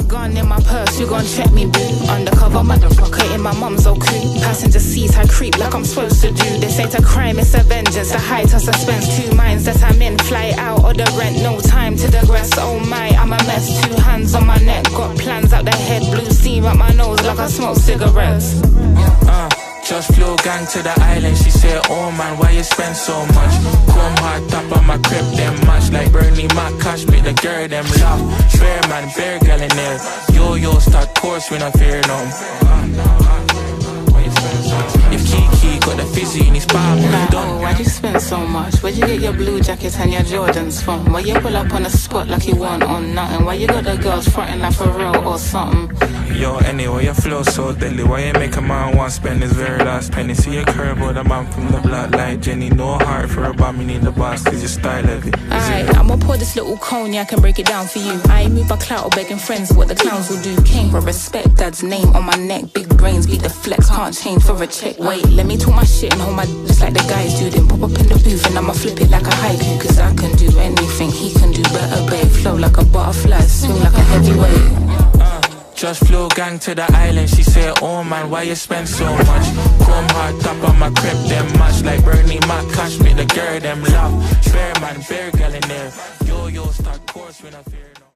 gun in my purse, you gon' check me, boo. Undercover motherfucker in my mum's old coupe. Passenger seat, I creep like I'm supposed to do. This ain't a crime, it's a vengeance. The height of suspense, 2 minds that I'm in. Fly out or the rent, no time to digress. Oh my, I'm a mess. 2 hands on my neck, got plans out the head. Blue steam up my nose like I smoke cigarettes. Just flew gang to the island, she said, oh man, why you spend so much? Come hard top on my crib, them match like Bernie Mac, cash me the girl, them laugh. Swear man, bear girl in there. Yo, start course when I fear no. If Kiki got the fizzy in his palm, like, oh, why'd you spend so much? Where'd you get your blue jacket and your Jordans from? Why you pull up on the spot like you want on nothing? Why you got the girls frontin' like for real or something? Yo, anyway, your flow so deadly. Why you make a man want spend his very last penny? See your curve or the man from the block like Jenny. No heart for a bomb, you need the boss, cause your style heavy. Alright, I'ma pour this little cognac and break it down for you. I ain't move by clout or begging friends what the clowns will do. Came for respect, dad's name on my neck. Big brains, beat the flex, can't change for a check. Wait, let me talk my shit and hold my just like the guys do. Then pop up in the booth and I'ma flip it like a haiku. Cause I can do anything, he can do better, babe. Flow like a butterfly, swing like a heavyweight. Just flew gang to the island, she said, oh man, why you spend so much? Come hard top on my crib, them match like Bernie Mac, cash me the girl, them laugh. Swear man, bear girl in there. Yo, start course when I fear.